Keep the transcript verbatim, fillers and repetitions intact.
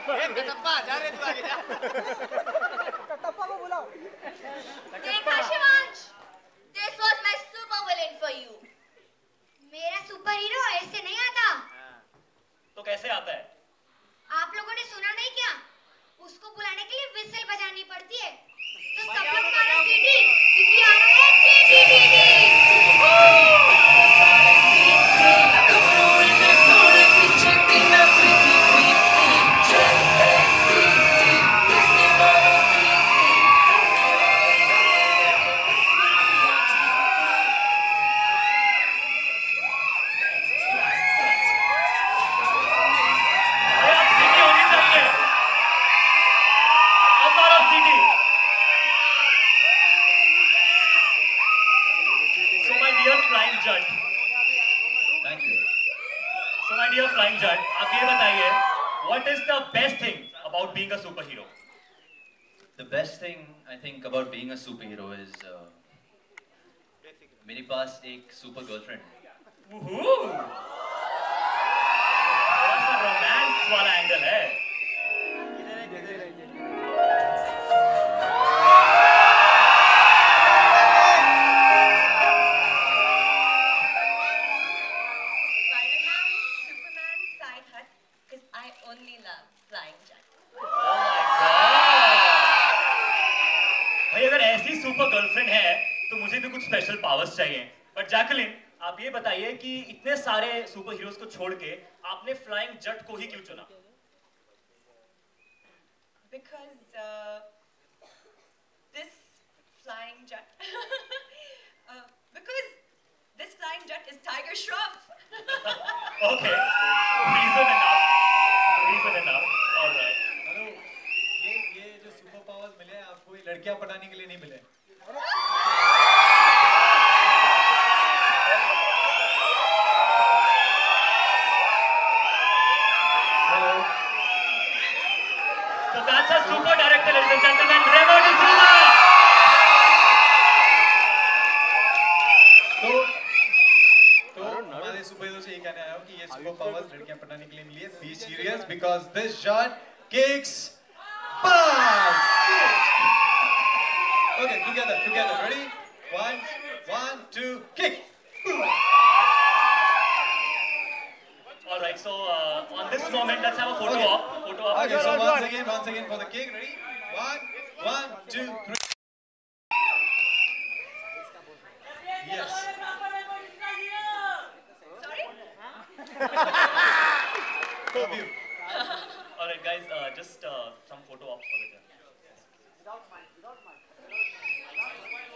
ए कटप्पा जा रे तू आगे जा कटप्पा को बुलाओ देखा Shivansh, this was my super villain for you. मेरा सुपर हीरो ऐसे नहीं आता। तो कैसे आता है? आप लोगों ने सुना नहीं क्या? उसको बुलाने के लिए विसल बजानी पड़ती है। तो सब लोग मारो सीटी, क्योंकि आ रहा है T T T T. Thank you. So my dear flying judge, आप ये बताइए, what is the best thing about being a superhero? The best thing I think about being a superhero is uh, मेरे पास एक super girlfriend है. Woohoo! थोड़ा सा romance वाला angle है. सुपर गर्लफ्रेंड है तो मुझे भी कुछ स्पेशल पावर्स चाहिए। बट जैकलिन, आप ये बताइए कि इतने सारे सुपर हीरोज को छोड़ के आपने फ्लाइंग जट को ही क्यों चुना? Because uh, this flying jet uh, because this flying jet is Tiger Shroff. Okay, reason enough. Reason enough. All right. Hello, ये ये जो सुपर पावर्स मिले हैं आपको ये लड़कियां पटाने के लिए नहीं मिले। Hello. So that's a super director, ladies and gentlemen, Remo D'Souza. तो तो हमारे सुपर हीरो से ये कहने आया हूँ कि ये सुपर पावर्स लड़कियां पटाने के लिए मिली है। Be serious because this shot kicks butt. Okay, together, together, ready? One, one, two, kick. All right, so uh, on this moment, let's have a photo Okay. op. Photo op. Okay, so once again, once again for the kick, ready? One, one, two, three. Yes. Sorry? Love you. All right, guys, uh, just uh, some photo ops for the